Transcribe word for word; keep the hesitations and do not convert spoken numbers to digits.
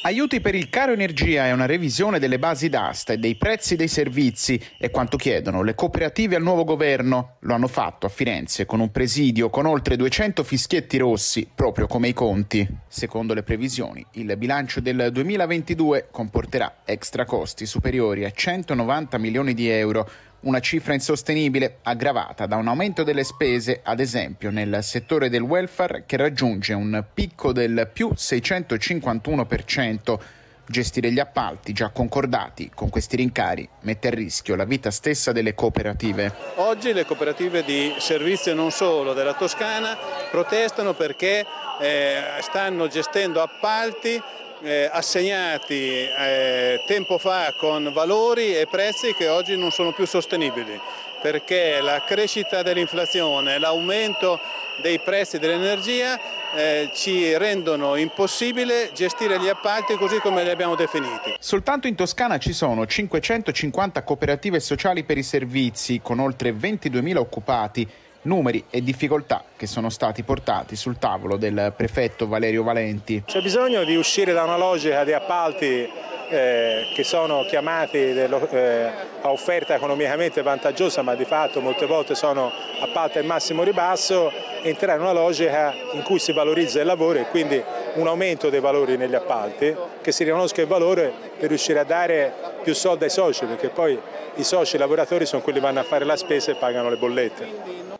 Aiuti per il caro energia e una revisione delle basi d'asta e dei prezzi dei servizi è quanto chiedono le cooperative al nuovo governo. Lo hanno fatto a Firenze con un presidio con oltre duecento fischietti rossi, proprio come i conti. Secondo le previsioni, il bilancio del duemilaventidue comporterà extra costi superiori a centonovanta milioni di euro, una cifra insostenibile, aggravata da un aumento delle spese, ad esempio nel settore del welfare, che raggiunge un picco del più seicentocinquantuno per cento. Gestire gli appalti già concordati con questi rincari mette a rischio la vita stessa delle cooperative. Oggi le cooperative di servizio non solo della Toscana protestano perché eh, stanno gestendo appalti Eh, assegnati eh, tempo fa con valori e prezzi che oggi non sono più sostenibili, perché la crescita dell'inflazione, l'aumento dei prezzi dell'energia eh, ci rendono impossibile gestire gli appalti così come li abbiamo definiti. Soltanto in Toscana ci sono cinquecentocinquanta cooperative sociali per i servizi con oltre ventiduemila occupati. Numeri e difficoltà che sono stati portati sul tavolo del prefetto Valerio Valenti. C'è bisogno di uscire da una logica di appalti eh, che sono chiamati dello, eh, a offerta economicamente vantaggiosa, ma di fatto molte volte sono appalti al massimo ribasso, e entrare in una logica in cui si valorizza il lavoro e quindi un aumento dei valori negli appalti, che si riconosca il valore per riuscire a dare più soldi ai soci, perché poi i soci i lavoratori sono quelli che vanno a fare la spesa e pagano le bollette.